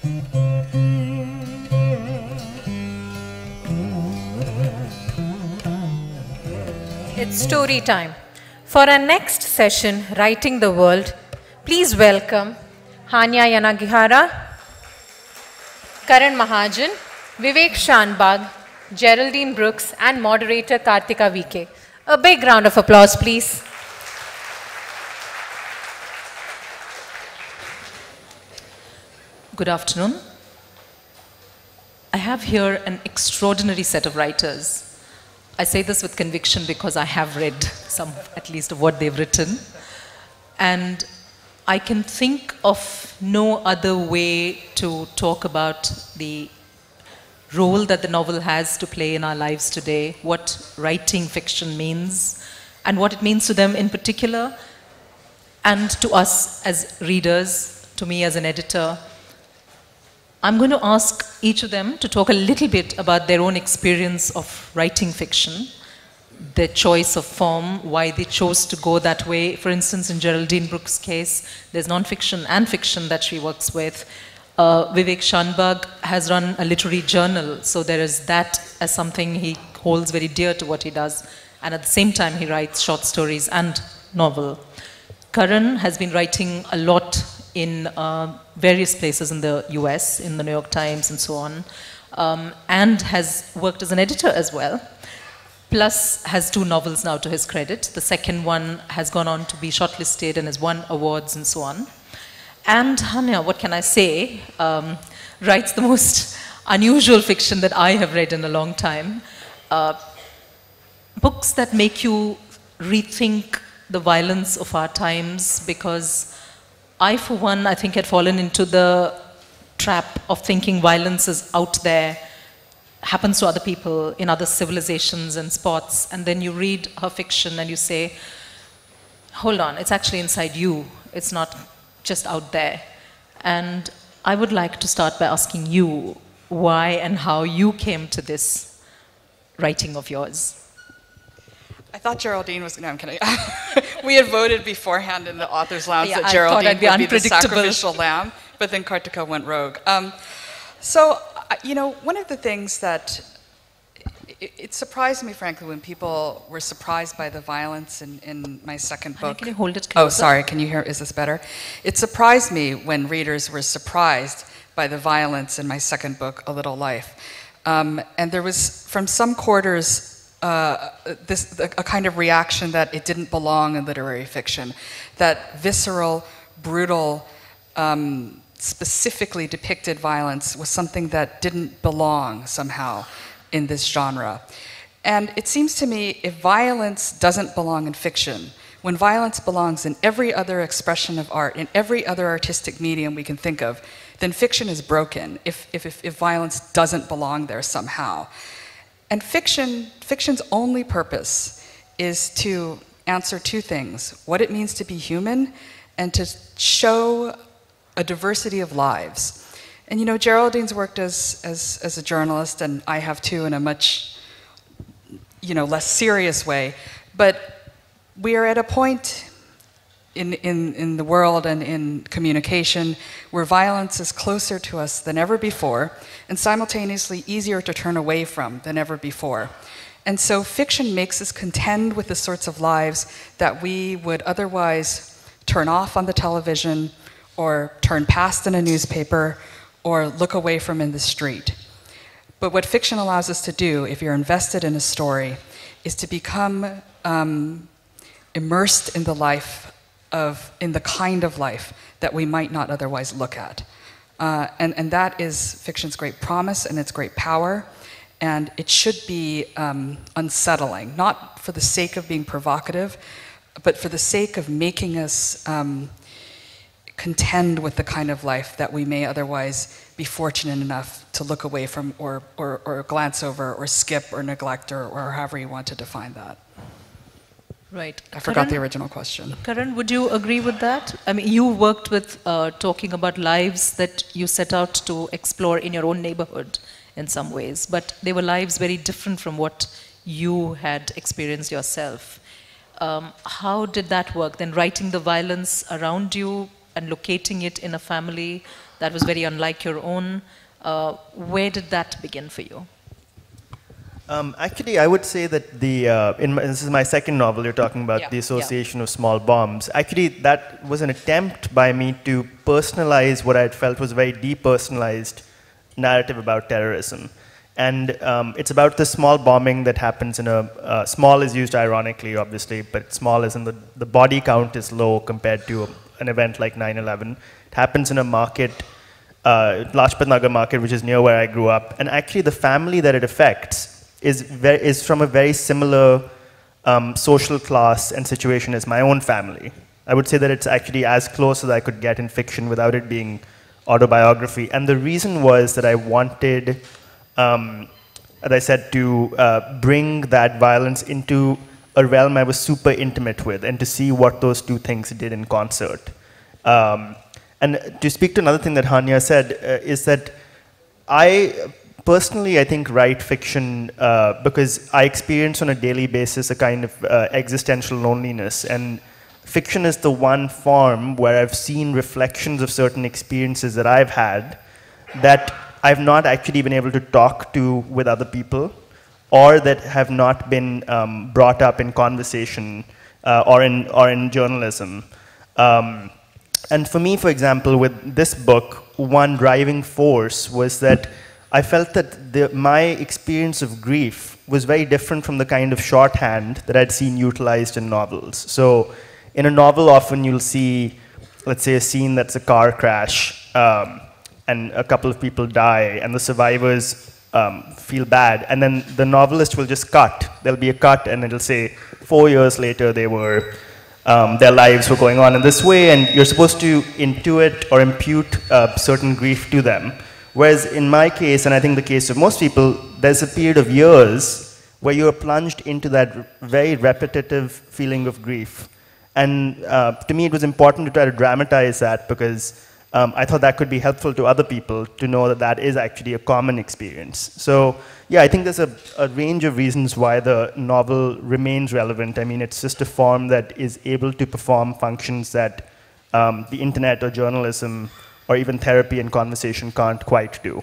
It's story time. For our next session, Writing the World, please welcome Hanya Yanagihara, Karan Mahajan, Vivek Shanbhag, Geraldine Brooks, and moderator Karthika VK. A big round of applause, please. Good afternoon. I have here an extraordinary set of writers. I say this with conviction because I have read some, at least, of what they've written. And I can think of no other way to talk about the role that the novel has to play in our lives today, what writing fiction means, and what it means to them in particular, and to us as readers, to me as an editor. I'm going to ask each of them to talk a little bit about their own experience of writing fiction, their choice of form, why they chose to go that way. For instance, in Geraldine Brooks' case, there's non-fiction and fiction that she works with. Vivek Shanbhag has run a literary journal, so there is that as something he holds very dear to what he does. And at the same time, he writes short stories and novel. Karan has been writing a lot in various places in the US, in the New York Times and so on, and has worked as an editor as well, plus has 2 novels now to his credit. The second one has gone on to be shortlisted and has won awards and so on. And Hanya, what can I say, writes the most unusual fiction that I have read in a long time. Books that make you rethink the violence of our times, because I, for one, I think had fallen into the trap of thinking violence is out there, happens to other people in other civilizations and spots, and then you read her fiction and you say, hold on, it's actually inside you, it's not just out there. And I would like to start by asking you why and how you came to this writing of yours. I thought Geraldine was, no, I'm kidding. We had voted beforehand in the author's lounge that I Geraldine would be the unpredictable sacrificial lamb, but then Karthika went rogue. So, you know, one of the things that, it surprised me, frankly, when people were surprised by the violence in my second book. Can you hold it closer? Oh, sorry, can you hear, is this better? It surprised me when readers were surprised by the violence in my second book, A Little Life. And there was, from some quarters, a kind of reaction that it didn't belong in literary fiction, that visceral, brutal, specifically depicted violence was something that didn't belong somehow in this genre. And it seems to me, if violence doesn't belong in fiction, when violence belongs in every other expression of art, in every other artistic medium we can think of, then fiction is broken if violence doesn't belong there somehow. And fiction's only purpose is to answer 2 things: what it means to be human, and to show a diversity of lives. And you know, Geraldine's worked as a journalist, and I have too, in a much, you know, less serious way. But we are at a point in the world and in communication where violence is closer to us than ever before, and simultaneously easier to turn away from than ever before. And so fiction makes us contend with the sorts of lives that we would otherwise turn off on the television, or turn past in a newspaper, or look away from in the street. But what fiction allows us to do, if you're invested in a story, is to become immersed in the life in the kind of life that we might not otherwise look at. And that is fiction's great promise and its great power, and it should be unsettling, not for the sake of being provocative, but for the sake of making us contend with the kind of life that we may otherwise be fortunate enough to look away from, or glance over, or skip, or neglect, or however you want to define that. Right. I forgot the original question. Karan, would you agree with that? I mean, you worked with talking about lives that you set out to explore in your own neighborhood in some ways, but they were lives very different from what you had experienced yourself. How did that work? Then writing the violence around you and locating it in a family that was very unlike your own. Where did that begin for you? Actually, I would say that this is my second novel. You're talking about the association of small bombs. Actually, that was an attempt by me to personalize what I had felt was a very depersonalized narrative about terrorism. And it's about the small bombing that happens in a, small is used ironically, obviously, but small is in the body count is low compared to an event like 9/11. It happens in a market, Lajpat Nagar market, which is near where I grew up. And actually the family that it affects is from a very similar social class and situation as my own family. I would say that it's actually as close as I could get in fiction without it being autobiography. And the reason was that I wanted, as I said, to bring that violence into a realm I was super intimate with and to see what those two things did in concert. And to speak to another thing that Hanya said, is that personally, I think write fiction because I experience on a daily basis a kind of existential loneliness, and fiction is the one form where I've seen reflections of certain experiences that I've had that I've not actually been able to talk to with other people, or that have not been brought up in conversation or in journalism. And for me, for example, with this book, one driving force was that I felt that my experience of grief was very different from the kind of shorthand that I'd seen utilized in novels. So in a novel, often you'll see, let's say, a scene that's a car crash, and a couple of people die, and the survivors feel bad, and then the novelist will just cut. There'll be a cut, and it'll say, 4 years later, their lives were going on in this way, and you're supposed to intuit or impute certain grief to them. Whereas in my case, and I think the case of most people, there's a period of years where you're plunged into that very repetitive feeling of grief. And to me, it was important to try to dramatize that because I thought that could be helpful to other people to know that that is actually a common experience. So yeah, I think there's a range of reasons why the novel remains relevant. I mean, it's just a form that is able to perform functions that the internet or journalism or even therapy and conversation can't quite do.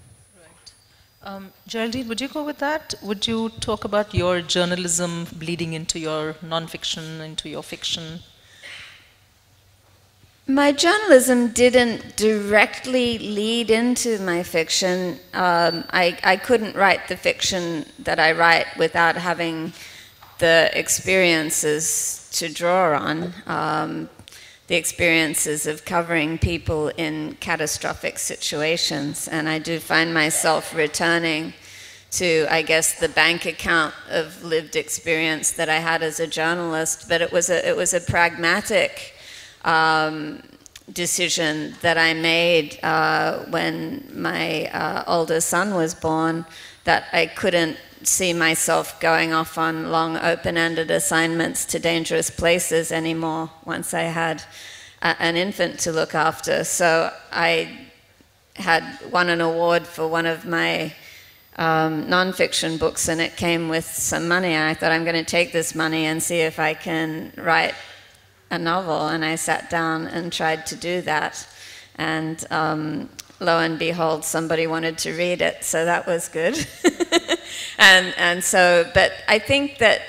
Right. Geraldine, would you go with that? Would you talk about your journalism bleeding into your non-fiction, into your fiction? My journalism didn't directly lead into my fiction. I couldn't write the fiction that I write without having the experiences to draw on. The experiences of covering people in catastrophic situations. And I do find myself returning to, I guess, the bank account of lived experience that I had as a journalist. But it was a pragmatic decision that I made when my older son was born, that I couldn't see myself going off on long open-ended assignments to dangerous places anymore once I had an infant to look after. So I had won an award for one of my non-fiction books, and it came with some money. I thought, I'm going to take this money and see if I can write a novel, and I sat down and tried to do that. And lo and behold, somebody wanted to read it, so that was good. and so, but I think that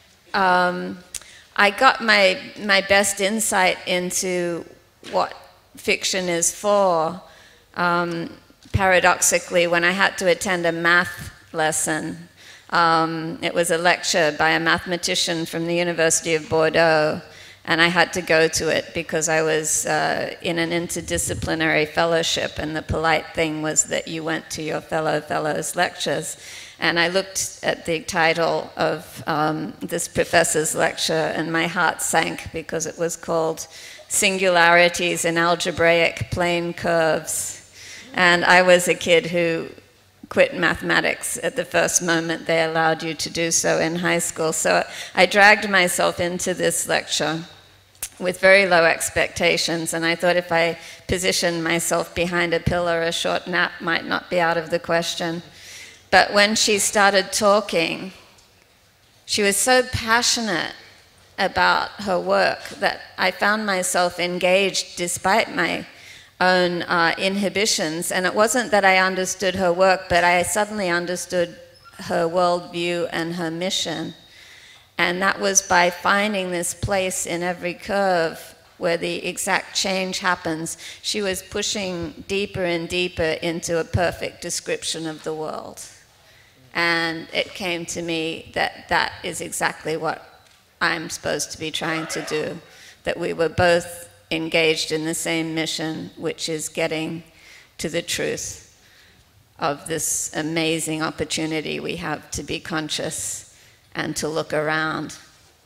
I got my best insight into what fiction is for, paradoxically, when I had to attend a math lesson. It was a lecture by a mathematician from the University of Bordeaux, and I had to go to it because I was in an interdisciplinary fellowship, and the polite thing was that you went to your fellows' lectures. And I looked at the title of this professor's lecture, and my heart sank because it was called Singularities in Algebraic Plane Curves. And I was a kid who quit mathematics at the first moment they allowed you to do so in high school. So I dragged myself into this lecture with very low expectations, and I thought if I positioned myself behind a pillar, a short nap might not be out of the question. But when she started talking, she was so passionate about her work that I found myself engaged despite my own inhibitions. And it wasn't that I understood her work, but I suddenly understood her worldview and her mission. And that was by finding this place in every curve where the exact change happens. She was pushing deeper and deeper into a perfect description of the world. And it came to me that that is exactly what I'm supposed to be trying to do, that we were both engaged in the same mission, which is getting to the truth of this amazing opportunity we have to be conscious and to look around.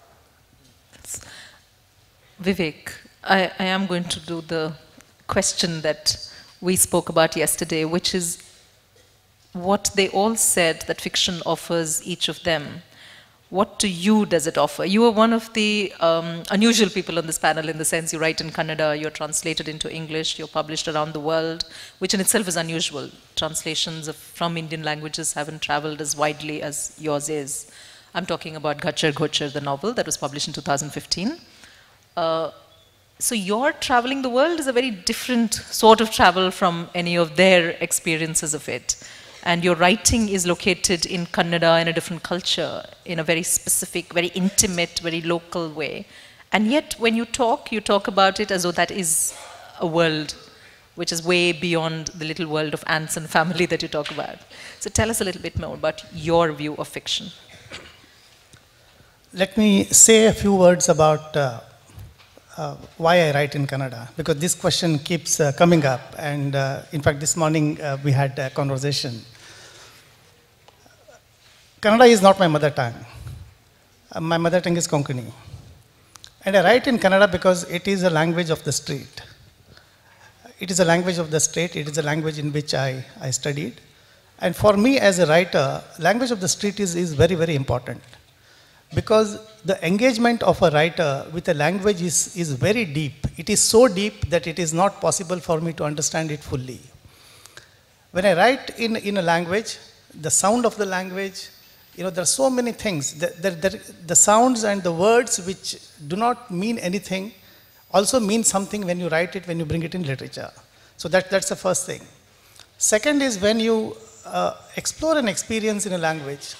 Vivek, I am going to do the question that we spoke about yesterday, which is what they all said that fiction offers each of them. What to you does it offer? You are one of the unusual people on this panel in the sense you write in Kannada, you're translated into English, you're published around the world, which in itself is unusual. Translations from Indian languages haven't traveled as widely as yours is. I'm talking about Ghachar Ghochar, the novel that was published in 2015. So your traveling the world is a very different sort of travel from any of their experiences of it. And your writing is located in Kannada, in a different culture, in a very specific, very intimate, very local way. And yet, when you talk about it as though that is a world which is way beyond the little world of ants and family that you talk about. So tell us a little bit more about your view of fiction. Let me say a few words about why I write in Kannada, because this question keeps coming up, and in fact this morning we had a conversation. Kannada is not my mother tongue. My mother tongue is Konkani. And I write in Kannada because it is a language of the street. It is a language of the state, it is a language in which I studied. And for me as a writer, language of the street is very, very important. Because the engagement of a writer with a language is very deep. It is so deep that it is not possible for me to understand it fully. When I write in a language, the sound of the language, there are so many things. The sounds and the words which do not mean anything also mean something when you write it, when you bring it in literature. So that's the first thing. Second is when you explore an experience in a language,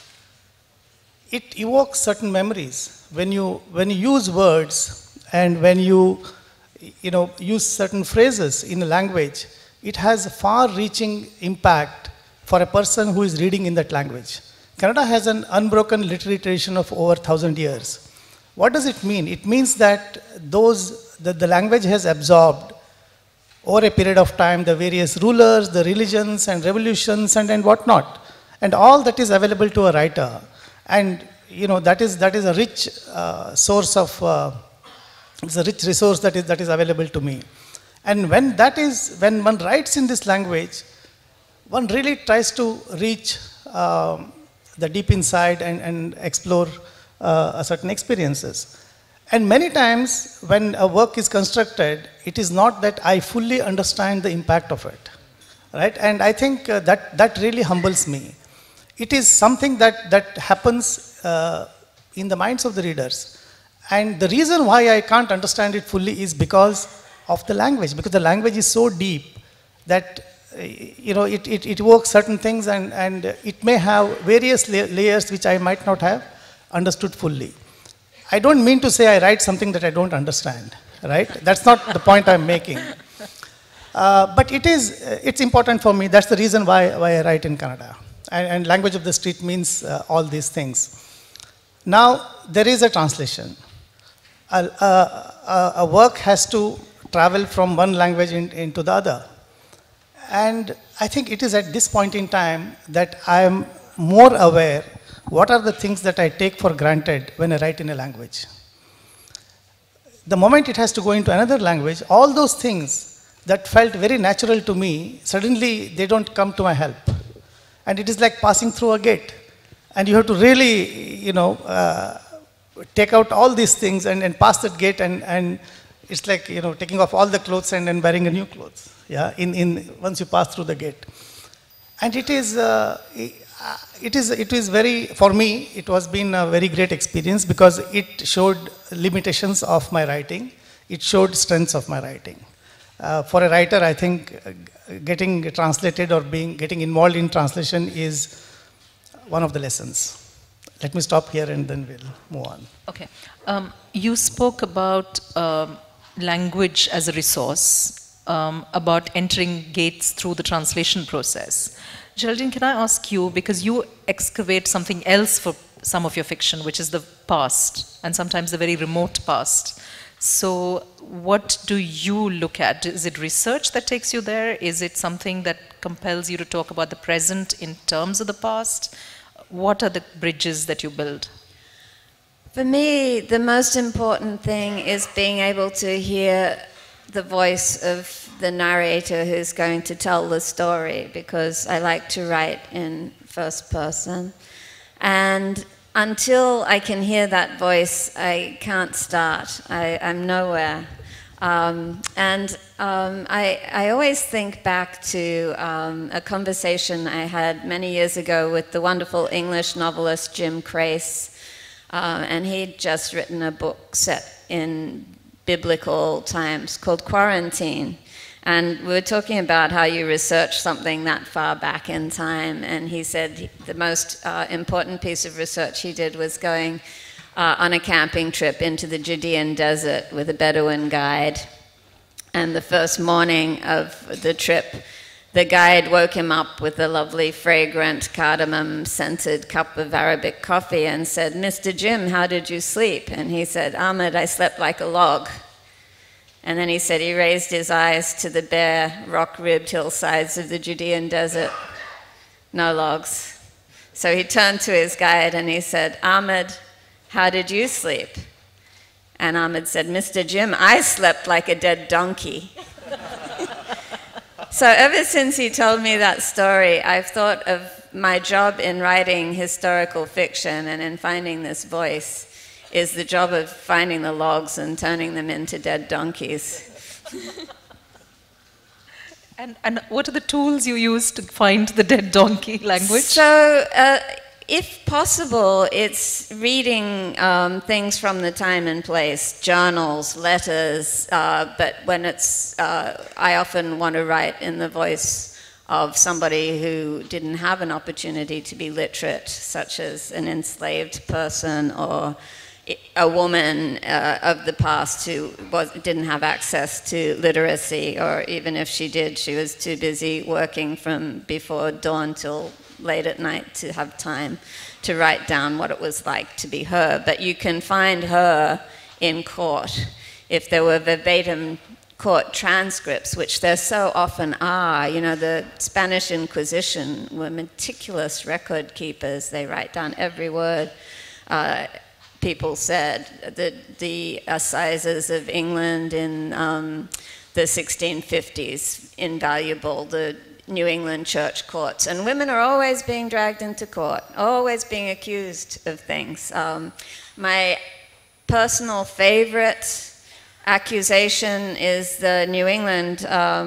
it evokes certain memories. When you use words and when you use certain phrases in a language, it has a far-reaching impact for a person who is reading in that language. Kannada has an unbroken literary tradition of over 1,000 years. What does it mean? It means that the language has absorbed over a period of time the various rulers, the religions and revolutions and whatnot, and all that is available to a writer. And that is a rich source of it's a rich resource that is available to me. And when one writes in this language, one really tries to reach the deep inside and explore certain experiences. And many times when a work is constructed, it is not that I fully understand the impact of it, right? And I think that really humbles me. It is something that happens in the minds of the readers. And the reason why I can't understand it fully is because of the language, because the language is so deep that it evokes certain things and it may have various layers which I might not have understood fully. I don't mean to say I write something that I don't understand, right? That's not the point I'm making. But it's important for me. That's the reason why I write in Kannada. And language of the street means all these things. Now, there is a translation. A work has to travel from one language into the other. And I think it is at this point in time that I am more aware what are the things that I take for granted when I write in a language. The moment it has to go into another language, all those things that felt very natural to me, suddenly they don't come to my help. And it is like passing through a gate. And you have to really, take out all these things and pass that gate, and it's like, taking off all the clothes and then wearing a new clothes. Yeah, once you pass through the gate. And it is very, for me, it has been a very great experience because it showed limitations of my writing. It showed strengths of my writing. For a writer, I think getting translated or getting involved in translation is one of the lessons. Let me stop here and then we'll move on. Okay. You spoke about language as a resource, about entering gates through the translation process. Geraldine, can I ask you, because you excavate something else for some of your fiction, which is the past, and sometimes the very remote past. So what do you look at? Is it research that takes you there? Is it something that compels you to talk about the present in terms of the past? What are the bridges that you build? For me, the most important thing is being able to hear the voice of the narrator who's going to tell the story, because I like to write in first person. And until I can hear that voice, I can't start. I'm nowhere. I always think back to a conversation I had many years ago with the wonderful English novelist Jim Crace. And he'd just written a book set in biblical times called Quarantine. And we were talking about how you research something that far back in time. And he said the most important piece of research he did was going on a camping trip into the Judean desert with a Bedouin guide. And the first morning of the trip, the guide woke him up with a lovely, fragrant, cardamom-scented cup of Arabic coffee and said, "Mr. Jim, how did you sleep?" And he said, "Ahmed, I slept like a log." And then he said he raised his eyes to the bare, rock-ribbed hillsides of the Judean desert. No logs. So he turned to his guide and he said, "Ahmed, how did you sleep?" And Ahmed said, "Mr. Jim, I slept like a dead donkey." So ever since he told me that story, I've thought of my job in writing historical fiction and in finding this voice is the job of finding the logs and turning them into dead donkeys. And what are the tools you use to find the dead donkey language? So, if possible, it's reading things from the time and place, journals, letters, but when it's, I often want to write in the voice of somebody who didn't have an opportunity to be literate, such as an enslaved person or a woman of the past who didn't have access to literacy, or even if she did, she was too busy working from before dawn till late at night to have time to write down what it was like to be her. But you can find her in court. If there were verbatim court transcripts, which there so often are, you know, the Spanish Inquisition were meticulous record keepers. They write down every word people said. The assizes of England in the 1650s, invaluable. The New England church courts. And women are always being dragged into court, always being accused of things. My personal favorite accusation is the New England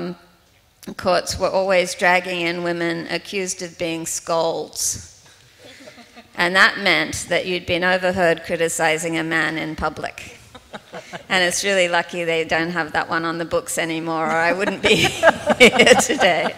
courts were always dragging in women accused of being scolds. And that meant that you'd been overheard criticizing a man in public. And it's really lucky they don't have that one on the books anymore, or I wouldn't be here today.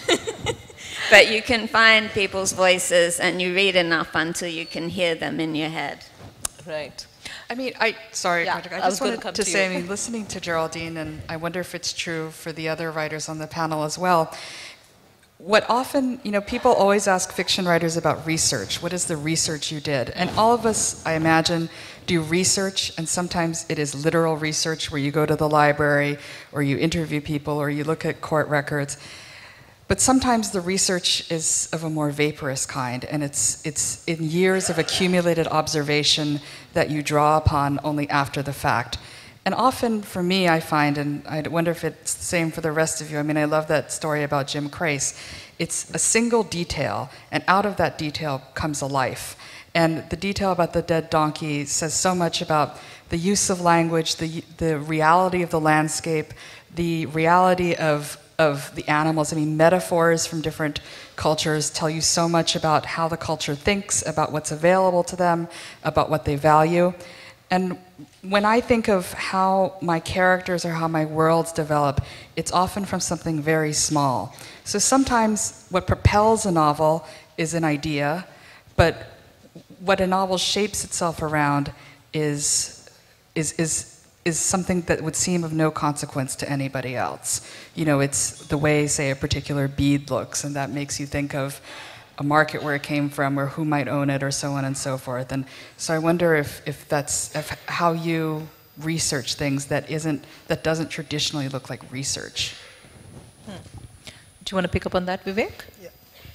But you can find people's voices and you read enough until you can hear them in your head. Right. I mean, Yeah, Karthika, I I was just gonna wanted come to to say, you. I mean, listening to Geraldine, and I wonder if it's true for the other writers on the panel as well, what often, you know, people always ask fiction writers about research. What is the research you did? And all of us, I imagine, do research, and sometimes it is literal research where you go to the library or you interview people or you look at court records. But sometimes the research is of a more vaporous kind, and it's in years of accumulated observation that you draw upon only after the fact. And often for me, I find, and I wonder if it's the same for the rest of you, I mean, I love that story about Jim Crace. It's a single detail, and out of that detail comes a life. And the detail about the dead donkey says so much about the use of language, the reality of the landscape, the reality of the animals. I mean, metaphors from different cultures tell you so much about how the culture thinks, about what's available to them, about what they value. And when I think of how my characters or how my worlds develop, it's often from something very small. So sometimes what propels a novel is an idea, but what a novel shapes itself around is something that would seem of no consequence to anybody else. You know, it's the way, say, a particular bead looks, and that makes you think of a market where it came from, or who might own it, or so on and so forth. And so I wonder if that's how you research things that doesn't traditionally look like research. Do you want to pick up on that, Vivek? Yeah.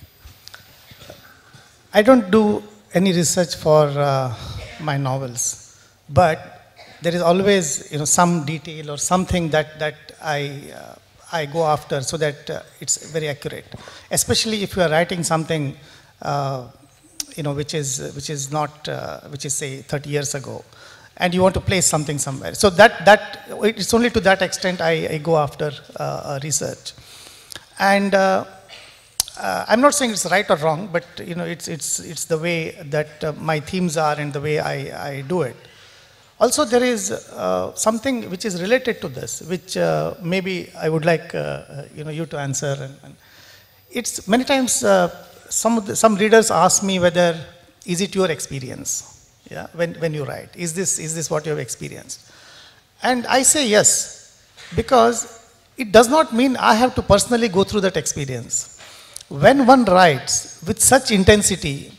I don't do any research for my novels, but there is always, you know, some detail or something that I go after so that it's very accurate. Especially if you are writing something, you know, which is not, which is say 30 years ago, and you want to place something somewhere. So it's only to that extent I go after research. And I'm not saying it's right or wrong, but you know, it's the way that my themes are and the way I do it. Also, there is something which is related to this, which maybe I would like you know, you to answer. And it's many times some readers ask me whether is it your experience, yeah, when you write, is this what you have experienced? And I say yes, because it does not mean I have to personally go through that experience. When one writes with such intensity,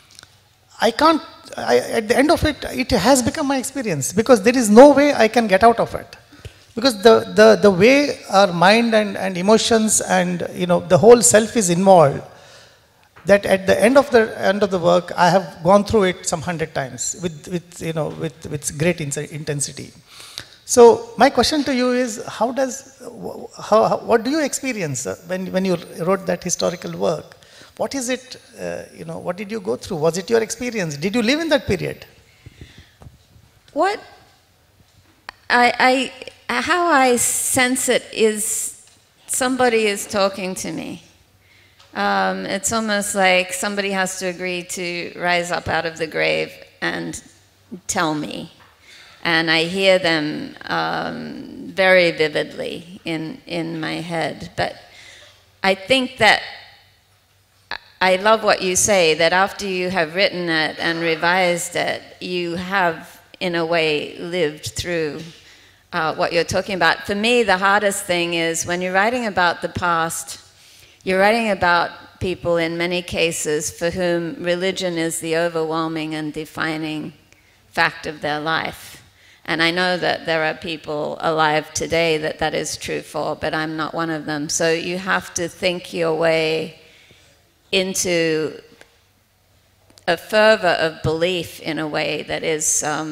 at the end of it, it has become my experience, because there is no way I can get out of it. Because the way our mind and emotions and, you know, the whole self is involved, that at the end of the work, I have gone through it some 100 times with great intensity. So my question to you is, what do you experience when you wrote that historical work? What is it, you know, what did you go through? Was it your experience? Did you live in that period? How I sense it is somebody is talking to me. It's almost like somebody has to agree to rise up out of the grave and tell me. And I hear them very vividly in my head. But I think that I love what you say, that after you have written it and revised it, you have, in a way, lived through what you're talking about. For me, the hardest thing is when you're writing about the past, you're writing about people, in many cases, for whom religion is the overwhelming and defining fact of their life. And I know that there are people alive today that is true for, but I'm not one of them. So you have to think your way into a fervor of belief in a way that is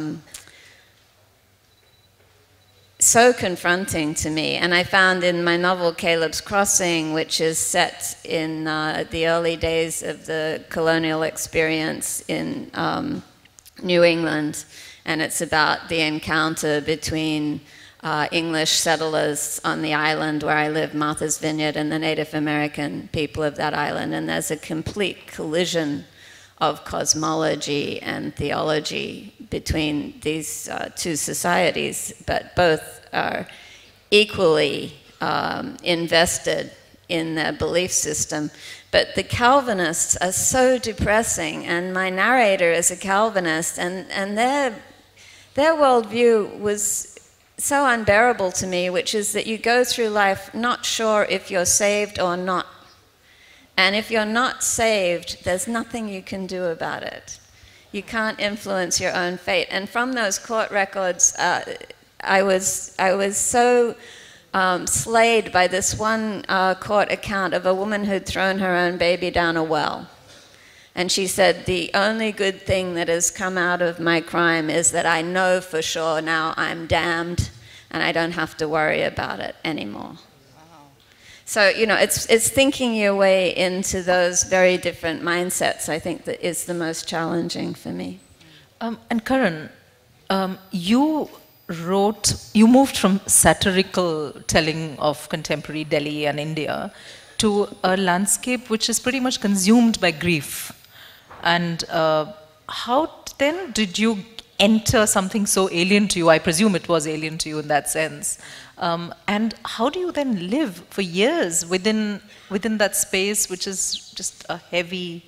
so confronting to me. And I found in my novel Caleb's Crossing, which is set in the early days of the colonial experience in New England, and it's about the encounter between English settlers on the island where I live, Martha's Vineyard, and the Native American people of that island. And there's a complete collision of cosmology and theology between these two societies, but both are equally invested in their belief system. But the Calvinists are so depressing, and my narrator is a Calvinist, and their worldview was so unbearable to me, which is that you go through life not sure if you're saved or not. And if you're not saved, there's nothing you can do about it. You can't influence your own fate. And from those court records, I was so slayed by this one court account of a woman who'd thrown her own baby down a well. And she said, the only good thing that has come out of my crime is that I know for sure now I'm damned and I don't have to worry about it anymore. Wow. So, you know, it's thinking your way into those very different mindsets, I think, that is the most challenging for me. And Karan, you moved from satirical telling of contemporary Delhi and India to a landscape which is pretty much consumed by grief. And how then did you enter something so alien to you? I presume it was alien to you in that sense. And how do you then live for years within that space, which is just a heavy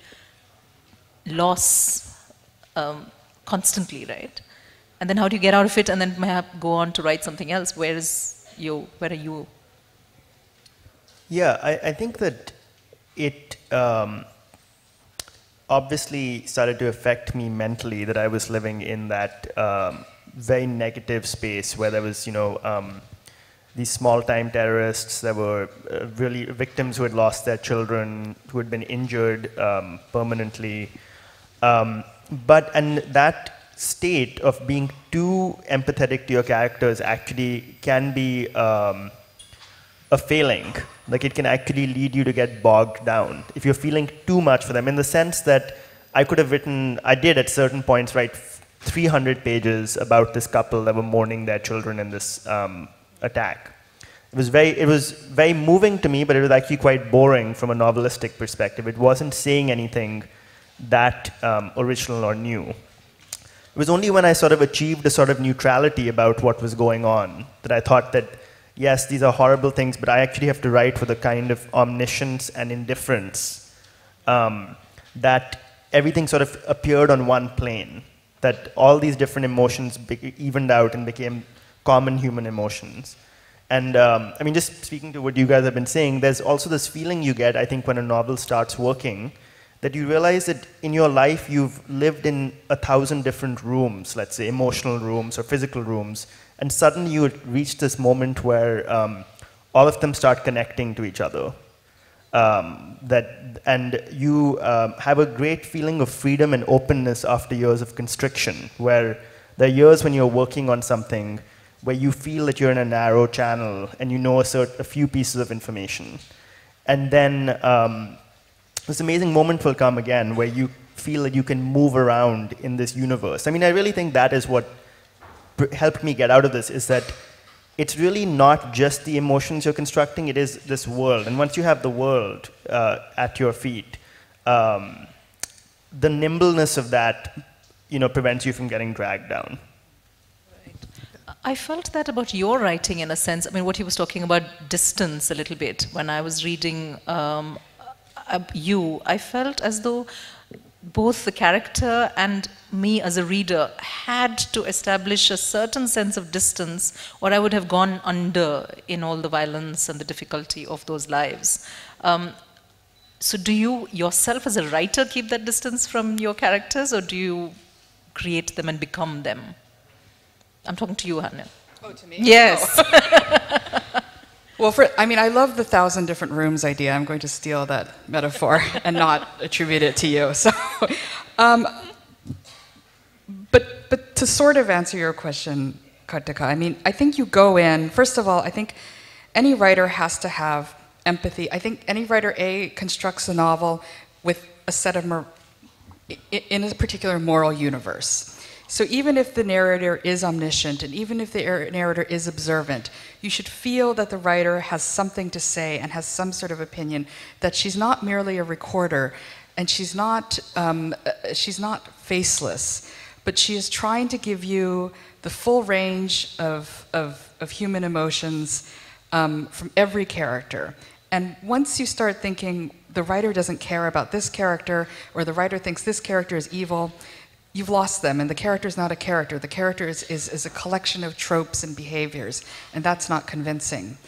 loss constantly, right? And then how do you get out of it and then perhaps go on to write something else? Where are you? Yeah, I think that it obviously started to affect me mentally, that I was living in that very negative space where there was, these small-time terrorists. There were really victims who had lost their children, who had been injured permanently. And that state of being too empathetic to your characters actually can be a failing. Like, it can actually lead you to get bogged down if you're feeling too much for them, in the sense that I did at certain points write 300 pages about this couple that were mourning their children in this attack. It was very moving to me, but it was actually quite boring from a novelistic perspective. It wasn't saying anything that original or new. It was only when I sort of achieved a sort of neutrality about what was going on that I thought that, yes, these are horrible things, but I actually have to write with a kind of omniscience and indifference that everything sort of appeared on one plane, that all these different emotions evened out and became common human emotions. And I mean, just speaking to what you guys have been saying, there's also this feeling you get, I think, when a novel starts working, that you realize that in your life you've lived in 1,000 different rooms, let's say emotional rooms or physical rooms, and suddenly you reach this moment where all of them start connecting to each other. And you have a great feeling of freedom and openness after years of constriction, where there are years when you're working on something where you feel that you're in a narrow channel and you know a few pieces of information. And then this amazing moment will come again where you feel that you can move around in this universe. I mean, I really think that is what helped me get out of this, is that it's really not just the emotions you're constructing, it is this world. And once you have the world at your feet, the nimbleness of that, prevents you from getting dragged down. I felt that about your writing in a sense. I mean, what he was talking about distance a little bit. When I was reading you, I felt as though both the character and me as a reader had to establish a certain sense of distance, or I would have gone under in all the violence and the difficulty of those lives. So do you yourself as a writer keep that distance from your characters, or do you create them and become them? I'm talking to you, Hanya. Oh, to me? Yes. Oh. Well, I love the 1,000 different rooms idea. I'm going to steal that metaphor and not attribute it to you. So, but to sort of answer your question, Karthika, I think you go in, first of all, I think any writer has to have empathy. I think any writer, constructs a novel with a set of, in a particular moral universe. So even if the narrator is omniscient, and even if the narrator is observant, you should feel that the writer has something to say and has some sort of opinion, that she's not merely a recorder, and she's not faceless, but she is trying to give you the full range of human emotions from every character. And once you start thinking the writer doesn't care about this character, or the writer thinks this character is evil, you've lost them, and the character is not a character. The character is a collection of tropes and behaviors, and that's not convincing.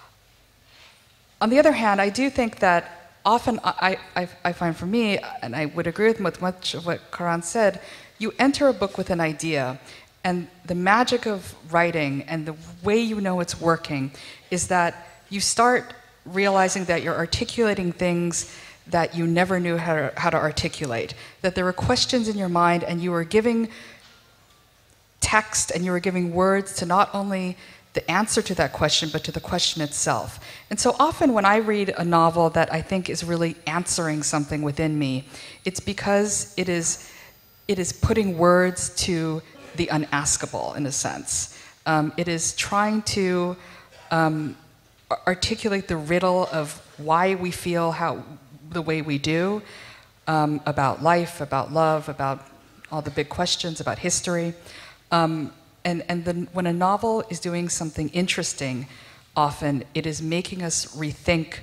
On the other hand, I do think that often, I find for me, and I would agree with much of what Karan said, you enter a book with an idea, and the magic of writing and the way you know it's working is that you start realizing that you're articulating things that you never knew how to articulate, that there were questions in your mind and you were giving text and you were giving words to not only the answer to that question, but to the question itself. And so often when I read a novel that I think is really answering something within me, it's because it is putting words to the unaskable, in a sense. It is trying to articulate the riddle of why we feel the way we do, about life, about love, about all the big questions about history. And then when a novel is doing something interesting, often it is making us rethink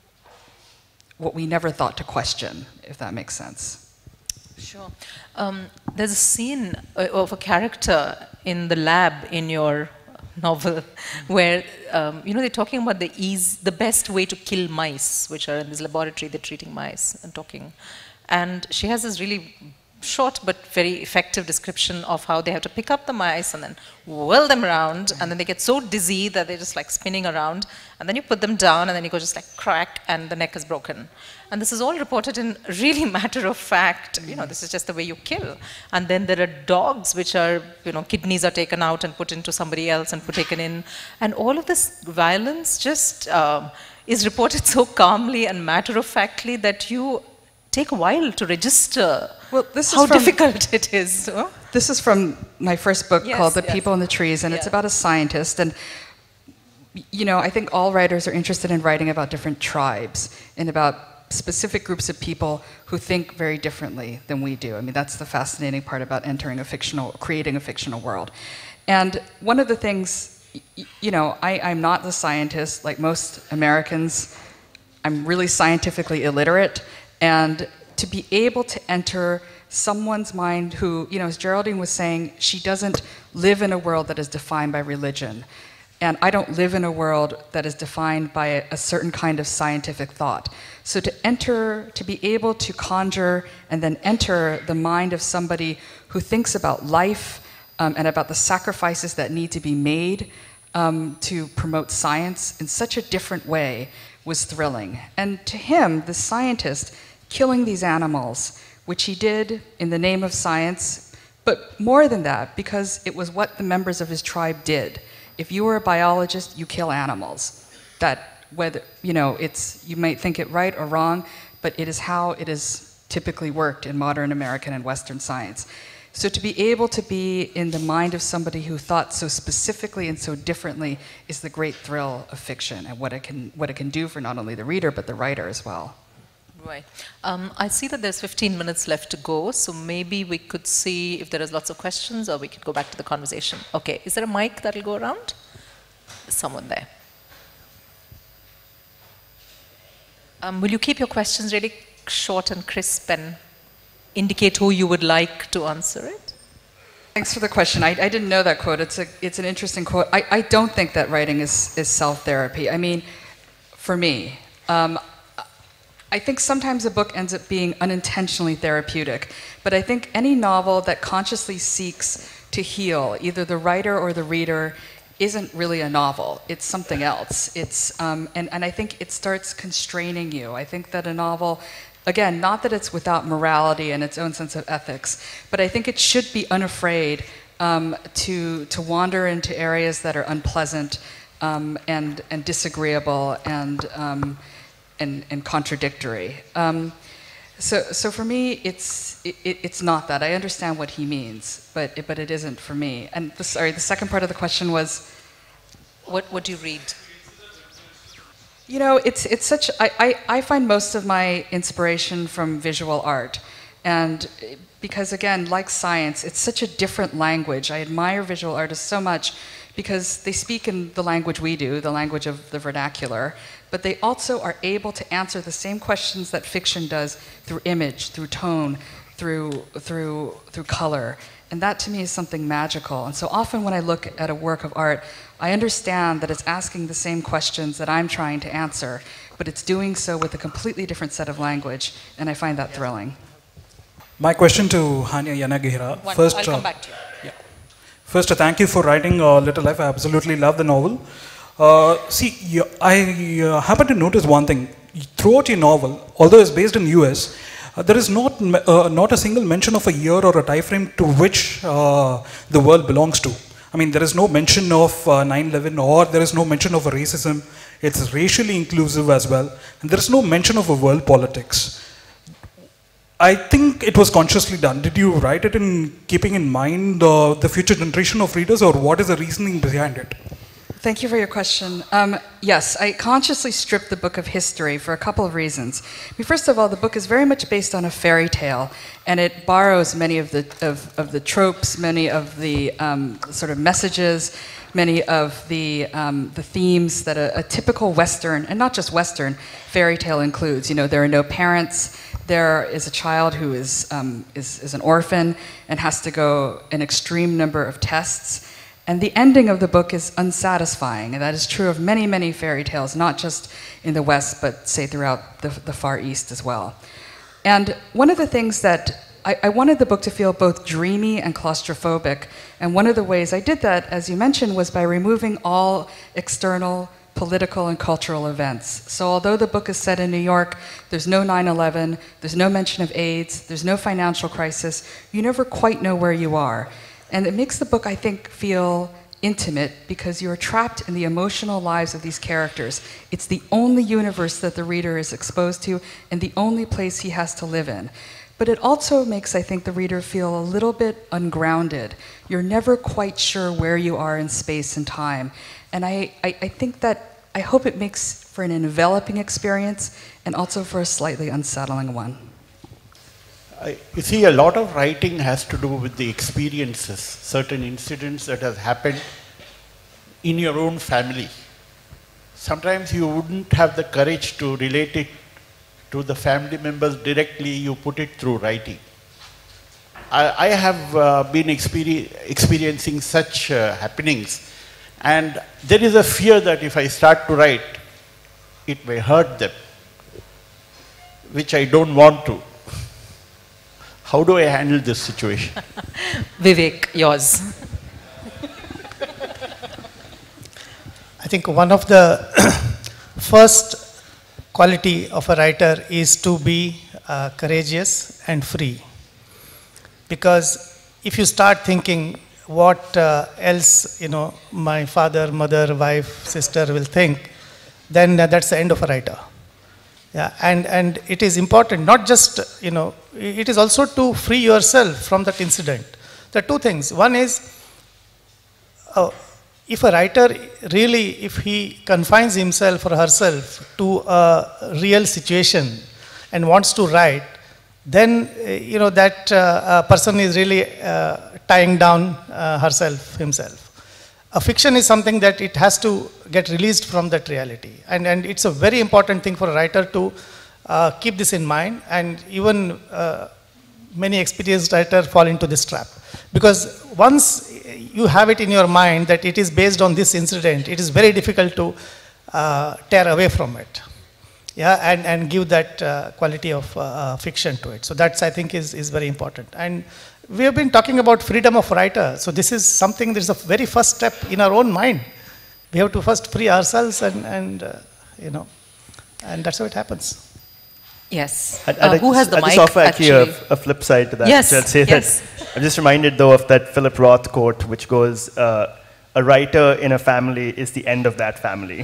what we never thought to question, if that makes sense. Sure. There's a scene of a character in the lab in your novel where, they're talking about the best way to kill mice, which are in this laboratory, they're treating mice and talking. And she has this really short but very effective description of how they have to pick up the mice and then whirl them around, and then they get so dizzy that they're just like spinning around, and then you put them down and then you go just like crack and the neck is broken. And this is all reported in really matter of fact, this is just the way you kill. And then there are dogs which are, kidneys are taken out and put into somebody else and taken in. And all of this violence just is reported so calmly and matter of factly that you take a while to register how difficult it is. Huh? This is from my first book called The People in the Trees, and it's about a scientist. And I think all writers are interested in writing about different tribes and about specific groups of people who think very differently than we do. I mean, that's the fascinating part about creating a fictional world. And one of the things, I'm not the scientist like most Americans. I'm really scientifically illiterate. And to be able to enter someone's mind who, as Geraldine was saying, she doesn't live in a world that is defined by religion. And I don't live in a world that is defined by a certain kind of scientific thought. So to be able to conjure and then enter the mind of somebody who thinks about life and about the sacrifices that need to be made to promote science in such a different way was thrilling. And to him, the scientist, killing these animals, which he did in the name of science, but more than that, because it was what the members of his tribe did. If you were a biologist, you kill animals. That, whether, you might think it right or wrong, but it is how it is typically worked in modern American and Western science. So to be able to be in the mind of somebody who thought so specifically and so differently is the great thrill of fiction and what it can do for not only the reader, but the writer as well. Right. I see that there's 15 minutes left to go, so maybe we could see if there is lots of questions, or we could go back to the conversation. Okay, is there a mic that'll go around? There's someone there. Will you keep your questions really short and crisp and indicate who you would like to answer it? Thanks for the question. I didn't know that quote. It's an interesting quote. I don't think that writing is self-therapy. I mean, for me, I think sometimes a book ends up being unintentionally therapeutic, but I think any novel that consciously seeks to heal either the writer or the reader isn't really a novel. It's something else. And I think it starts constraining you. I think that a novel, again, not that it's without morality and its own sense of ethics, but I think it should be unafraid to wander into areas that are unpleasant and disagreeable and contradictory. So for me, it's not that. I understand what he means, but it isn't for me. And the second part of the question was, what do you read? It's such. I find most of my inspiration from visual art, and because again, like science, it's such a different language. I admire visual artists so much because they speak in the language we do, the language of the vernacular, but they also are able to answer the same questions that fiction does through image, through tone, through color. And that to me is something magical. And so often when I look at a work of art, I understand that it's asking the same questions that I'm trying to answer, but it's doing so with a completely different set of language, and I find that thrilling. My question to Hanya Yanagihara. I'll come back to you. Yeah. First, thank you for writing Little Life. I absolutely love the novel. I happen to notice one thing. Throughout your novel, although it's based in US, there is not a single mention of a year or a time frame to which the world belongs to. I mean, there is no mention of 9/11, or there is no mention of racism. It's racially inclusive as well. And there is no mention of a world politics. I think it was consciously done. Did you write it in keeping in mind the future generation of readers, or what is the reasoning behind it? Thank you for your question. Yes, I consciously stripped the book of history for a couple of reasons. I mean, first of all, the book is very much based on a fairy tale, and it borrows many of the tropes, many of the sort of messages, many of the themes that a typical Western, and not just Western, fairy tale includes. You know, there are no parents. There is a child who is an orphan and has to go an extreme number of tests. And the ending of the book is unsatisfying, and that is true of many, many fairy tales, not just in the West, but say throughout the Far East as well. And one of the things that I wanted the book to feel both dreamy and claustrophobic, and one of the ways I did that, as you mentioned, was by removing all external political and cultural events. So although the book is set in New York, there's no 9/11, there's no mention of AIDS, there's no financial crisis, you never quite know where you are. And it makes the book, I think, feel intimate because you're trapped in the emotional lives of these characters. It's the only universe that the reader is exposed to and the only place he has to live in. But it also makes, I think, the reader feel a little bit ungrounded. You're never quite sure where you are in space and time. And I think that, I hope it makes for an enveloping experience and also for a slightly unsettling one. You see, a lot of writing has to do with the experiences, certain incidents that have happened in your own family. Sometimes you wouldn't have the courage to relate it to the family members directly, you put it through writing. I have been experiencing such happenings, and there is a fear that if I start to write, it may hurt them, which I don't want to. How do I handle this situation? Vivek, yours. I think one of the first quality of a writer is to be courageous and free. Because if you start thinking what else, you know, my father, mother, wife, sister will think, then that's the end of a writer. Yeah, and it is important, not just, you know, it is also to free yourself from that incident. There are two things. One is, if a writer really, if he confines himself or herself to a real situation and wants to write, then, you know, that person is really tying down herself, himself. A fiction is something that it has to get released from that reality. And it's a very important thing for a writer to keep this in mind. And even many experienced writers fall into this trap. Because once you have it in your mind that it is based on this incident, it is very difficult to tear away from it. Yeah, and give that quality of fiction to it. So that's, I think, is very important. And we have been talking about freedom of writer. So this is something that is the very first step in our own mind. We have to first free ourselves and you know, and that's how it happens. Yes. Who has the mic? I just offer actually a flip side to that. Yes. I'll say that I'm just reminded though of that Philip Roth quote, which goes, "A writer in a family is the end of that family."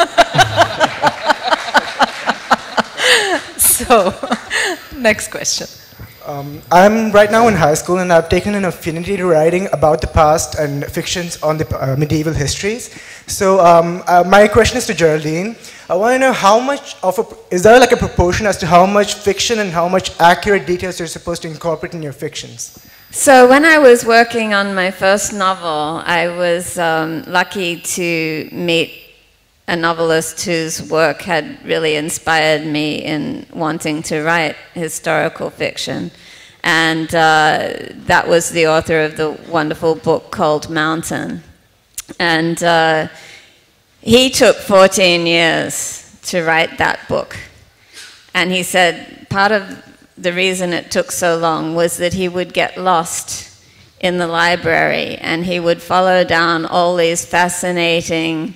So, next question. I'm right now in high school and I've taken an affinity to writing about the past and fictions on the medieval histories. So my question is to Geraldine. I want to know how much of is there like a proportion as to how much fiction and how much accurate details you're supposed to incorporate in your fictions? So when I was working on my first novel, I was lucky to meet a novelist whose work had really inspired me in wanting to write historical fiction. And that was the author of the wonderful book called Mountain. And he took 14 years to write that book. And he said part of the reason it took so long was that he would get lost in the library and he would follow down all these fascinating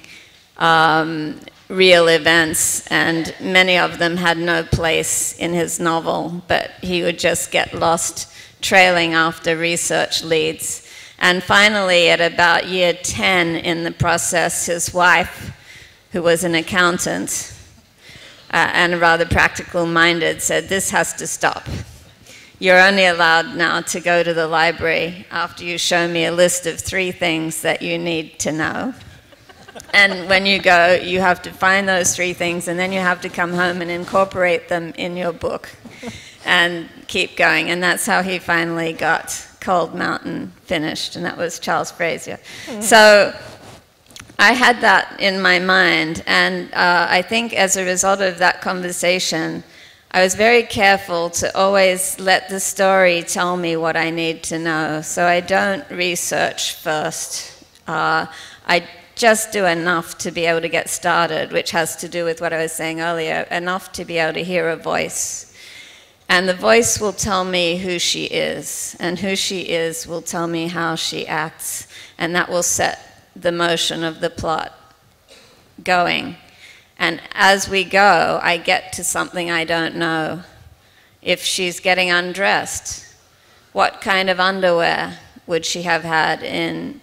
real events, and many of them had no place in his novel, but he would just get lost trailing after research leads. And finally, at about year 10 in the process, his wife, who was an accountant and rather practical-minded, said, "This has to stop. You're only allowed now to go to the library after you show me a list of 3 things that you need to know." And when you go, you have to find those 3 things, and then you have to come home and incorporate them in your book and keep going. And that's how he finally got Cold Mountain finished, and that was Charles Frazier. So I had that in my mind, and I think as a result of that conversation, I was very careful to always let the story tell me what I need to know. So I don't research first. I just do enough to be able to get started, which has to do with what I was saying earlier, enough to be able to hear a voice. And the voice will tell me who she is, and who she is will tell me how she acts, and that will set the motion of the plot going. And as we go, I get to something I don't know. If she's getting undressed, what kind of underwear would she have had in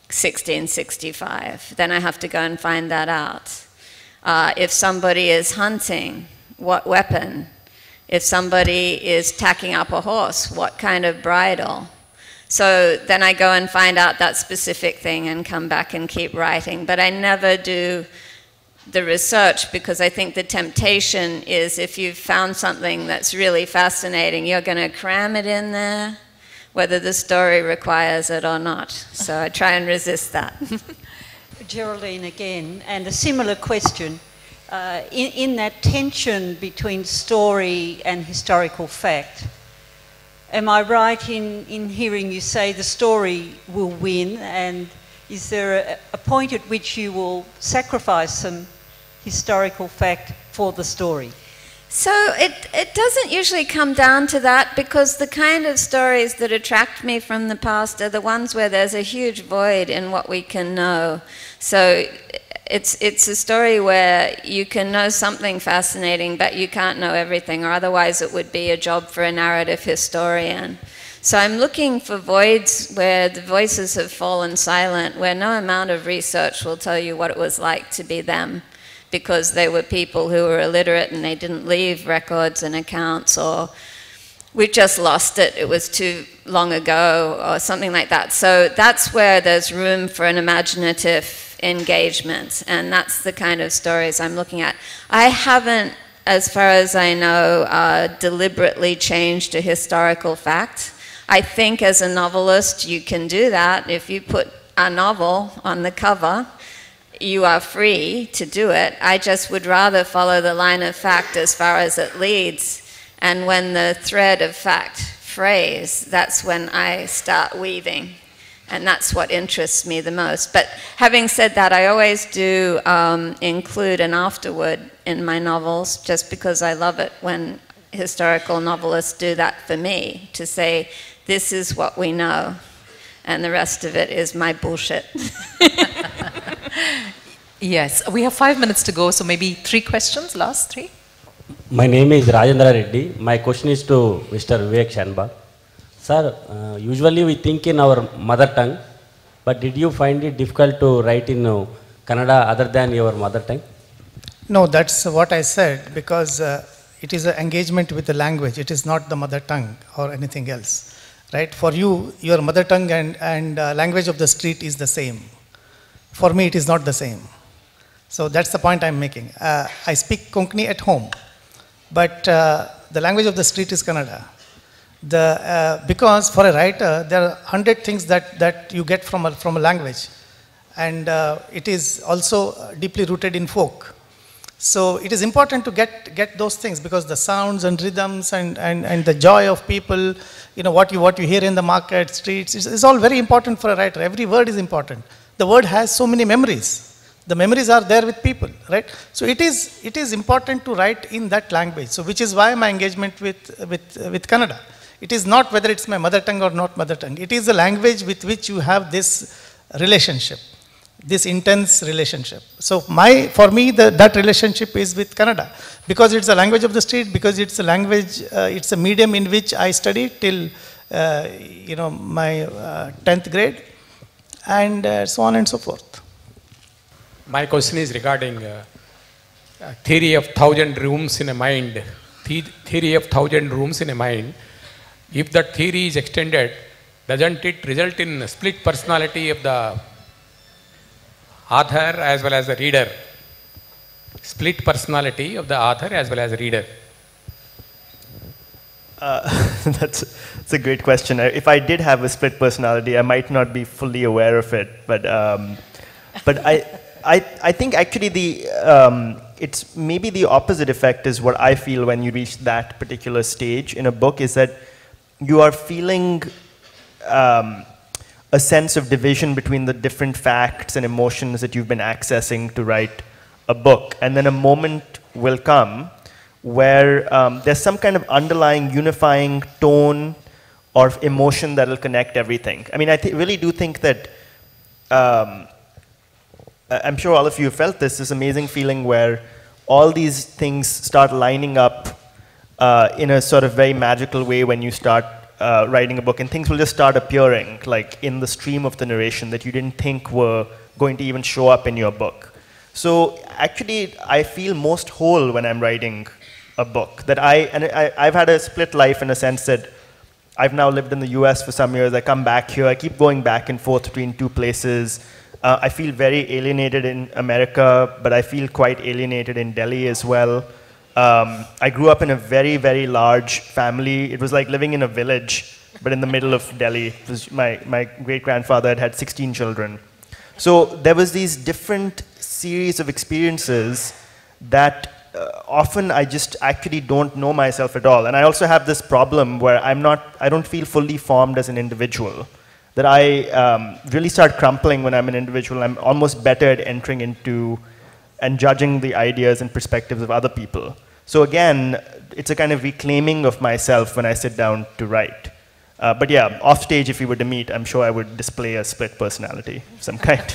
1665? Then I have to go and find that out. If somebody is hunting, what weapon? If somebody is tacking up a horse, what kind of bridle? So then I go and find out that specific thing and come back and keep writing. But I never do the research, because I think the temptation is, if you've found something that's really fascinating, you're going to cram it in there, whether the story requires it or not. So I try and resist that. Geraldine again, and a similar question. In that tension between story and historical fact, am I right in hearing you say the story will win, and is there a point at which you will sacrifice some historical fact for the story? So it doesn't usually come down to that, because the kind of stories that attract me from the past are the ones where there's a huge void in what we can know. So it's a story where you can know something fascinating, but you can't know everything, or otherwise it would be a job for a narrative historian. So I'm looking for voids where the voices have fallen silent, where no amount of research will tell you what it was like to be them, because they were people who were illiterate and they didn't leave records and accounts, or we just lost it, it was too long ago, or something like that. So that's where there's room for an imaginative engagement, and that's the kind of stories I'm looking at. I haven't, as far as I know, deliberately changed a historical fact. I think as a novelist you can do that. If you put a novel on the cover, you are free to do it. I just would rather follow the line of fact as far as it leads, and when the thread of fact frays, that's when I start weaving, and that's what interests me the most. But having said that, I always do include an afterword in my novels, just because I love it when historical novelists do that for me, to say, this is what we know, and the rest of it is my bullshit. Yes, we have 5 minutes to go, so maybe 3 questions, last 3. My name is Rajendra Reddy. My question is to Mr. Vivek Shanbhag. Sir, usually we think in our mother tongue, but did you find it difficult to write in Kannada other than your mother tongue? No, that's what I said, because it is an engagement with the language. It is not the mother tongue or anything else, right? For you, your mother tongue and language of the street is the same. For me, it is not the same. So that's the point I'm making. I speak Konkani at home, but the language of the street is Kannada. Because for a writer, there are 100 things that you get from a language, and it is also deeply rooted in folk. So it is important to get those things, because the sounds and rhythms and the joy of people, you know, what you hear in the market, streets, is all very important for a writer. Every word is important. The word has so many memories. The memories are there with people, right? So it is important to write in that language. So which is why my engagement with Kannada. It is not whether it's my mother tongue or not mother tongue. It is the language with which you have this relationship, this intense relationship. So for me, that relationship is with Kannada, because it's the language of the street, because it's a language, it's a medium in which I studied till my 10th grade, and so on and so forth. My question is regarding theory of 1,000 rooms in a mind. Theory of 1,000 rooms in a mind. If that theory is extended, doesn't it result in split personality of the author as well as the reader? Split personality of the author as well as the reader. That's a great question. If I did have a split personality, I might not be fully aware of it, but I think actually it's maybe the opposite effect is what I feel when you reach that particular stage in a book, is that you are feeling a sense of division between the different facts and emotions that you've been accessing to write a book, and then a moment will come where there's some kind of underlying unifying tone or emotion that will connect everything. I mean, I really do think that, I'm sure all of you have felt this amazing feeling where all these things start lining up in a sort of very magical way when you start writing a book, and things will just start appearing like in the stream of the narration that you didn't think were going to even show up in your book. So actually, I feel most whole when I'm writing a book. That I've had a split life in a sense that I've now lived in the US for some years. I come back here. I keep going back and forth between two places. I feel very alienated in America, but I feel quite alienated in Delhi as well. I grew up in a very, very large family. It was like living in a village, but in the middle of Delhi. It was my great-grandfather had 16 children. So there was these different series of experiences that often I just actually don't know myself at all. And I also have this problem where I don't feel fully formed as an individual. That I really start crumpling when I'm an individual. I'm almost better at entering into and judging the ideas and perspectives of other people. So again, it's a kind of reclaiming of myself when I sit down to write. But yeah, off stage, if we were to meet, I'm sure I would display a split personality of some kind.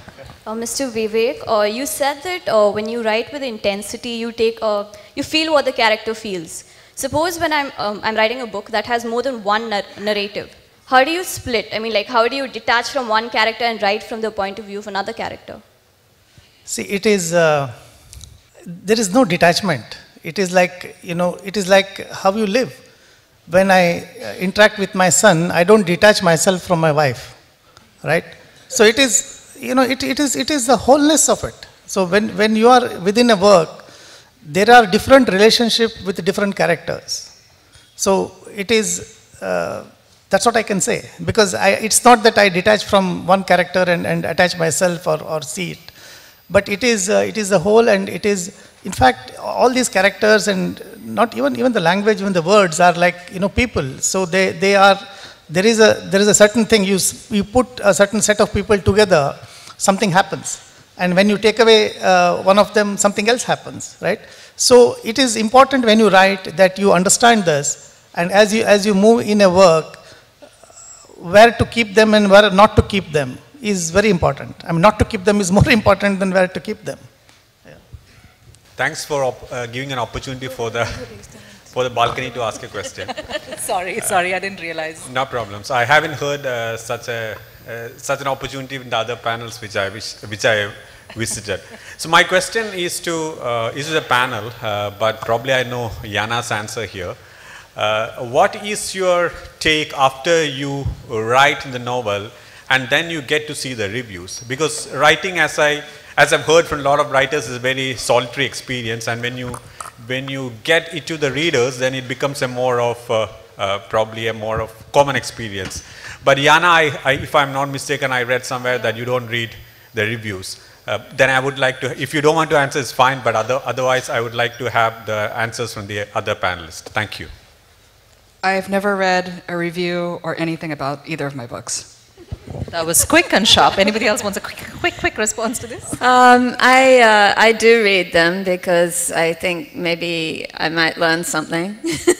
Mr. Vivek, you said that when you write with intensity, you feel what the character feels. Suppose when I'm writing a book that has more than one narrative, how do you split? I mean, like, how do you detach from one character and write from the point of view of another character? See, it is, there is no detachment. It is like, it is like how you live. When I interact with my son, I don't detach myself from my wife, right? So it is, it is the wholeness of it. So when you are within a work, there are different relationships with different characters. So it is, that's what I can say. Because it's not that I detach from one character and attach myself or see it. But it is the whole, and it is, in fact, all these characters and not even the language, even the words are like, people. So they are, there is a certain thing, you put a certain set of people together, something happens. And when you take away one of them, something else happens, right? So it is important when you write that you understand this, and as you move in a work, where to keep them and where not to keep them is very important. I mean, not to keep them is more important than where to keep them. Yeah. Thanks for giving an opportunity for the balcony to ask a question. Sorry, I didn't realize. No problem. So I haven't heard such an opportunity in the other panels which I visited. So my question is to the panel, but probably I know Yana's answer here. What is your take after you write the novel and then you get to see the reviews? Because writing, as I've heard from a lot of writers, is a very solitary experience, and when you get it to the readers, then it becomes probably a more of common experience. But Yana, if I'm not mistaken, I read somewhere that you don't read the reviews. Then I would like to, if you don't want to answer, it's fine, but otherwise I would like to have the answers from the other panelists. Thank you. I've never read a review or anything about either of my books. That was quick and sharp. Anybody else wants a quick response to this? I do read them because I think maybe I might learn something.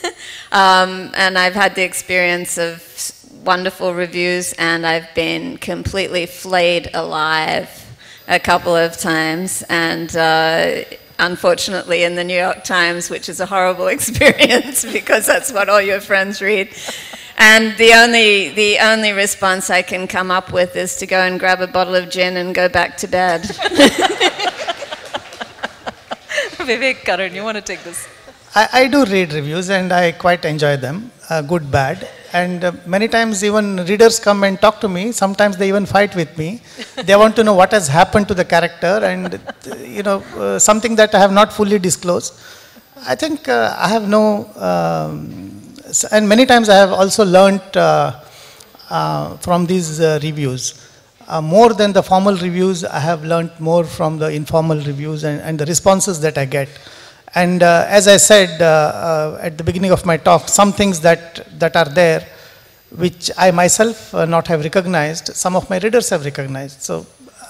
And I've had the experience of wonderful reviews, and I've been completely flayed alive a couple of times, and unfortunately in the New York Times, which is a horrible experience because that's what all your friends read. And the only response I can come up with is to go and grab a bottle of gin and go back to bed. Vivek, Karan, you want to take this? I do read reviews and I quite enjoy them, good, bad. And many times even readers come and talk to me. Sometimes they even fight with me. They want to know what has happened to the character and, something that I have not fully disclosed. I think I have no, and many times I have also learnt from these reviews. More than the formal reviews, I have learnt more from the informal reviews and the responses that I get. And as I said at the beginning of my talk, some things that are there, which I myself not have recognized, some of my readers have recognized. So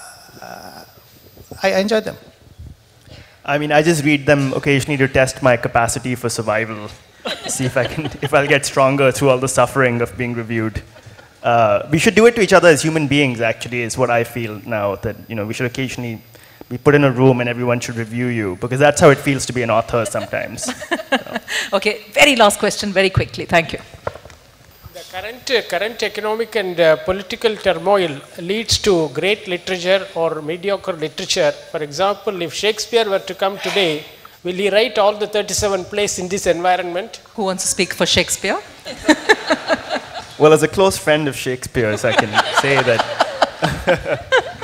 I enjoy them. I mean, I just read them occasionally to test my capacity for survival. See if I'll get stronger through all the suffering of being reviewed. We should do it to each other as human beings, actually, is what I feel now, that we should occasionally be put in a room and everyone should review you, because that's how it feels to be an author sometimes. Okay, very last question, very quickly. Thank you. The current economic and political turmoil leads to great literature or mediocre literature. For example, if Shakespeare were to come today, will he write all the 37 plays in this environment? Who wants to speak for Shakespeare? Well, as a close friend of Shakespeare's, I can say that.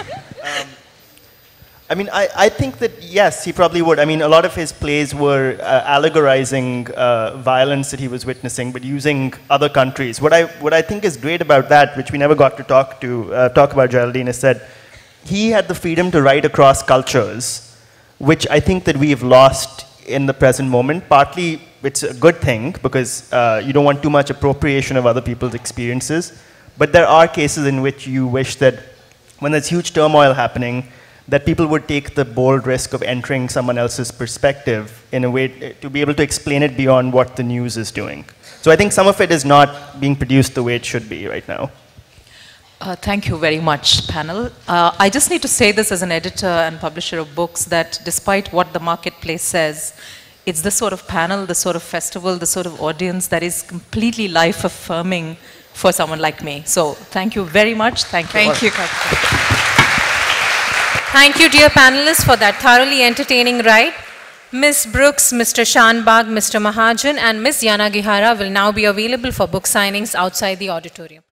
I think that, yes, he probably would. I mean, a lot of his plays were allegorizing violence that he was witnessing, but using other countries. What I think is great about that, which we never got to talk about, Geraldine, is that he had the freedom to write across cultures, which I think that we've lost in the present moment. Partly, it's a good thing, because you don't want too much appropriation of other people's experiences. But there are cases in which you wish that when there's huge turmoil happening, that people would take the bold risk of entering someone else's perspective in a way to be able to explain it beyond what the news is doing. So I think some of it is not being produced the way it should be right now. Thank you very much, panel. I just need to say this as an editor and publisher of books, that despite what the marketplace says, it's the sort of panel, the sort of festival, the sort of audience that is completely life-affirming for someone like me. So thank you very much. Thank you. Thank you, Karthika. Thank you, dear panelists, for that thoroughly entertaining ride. Ms. Brooks, Mr. Shanbhag, Mr. Mahajan, and Ms. Yanagihara will now be available for book signings outside the auditorium.